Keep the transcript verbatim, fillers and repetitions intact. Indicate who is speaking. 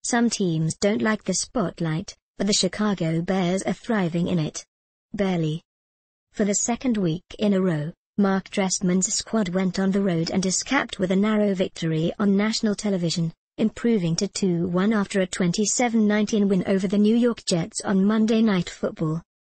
Speaker 1: Some teams don't like the spotlight, but the Chicago Bears are thriving in it. Barely. For the second week in a row, Mark Trestman's squad went on the road and is capped with a narrow victory on national television, improving to two one after a twenty-seven nineteen win over the New York Jets on Monday Night Football.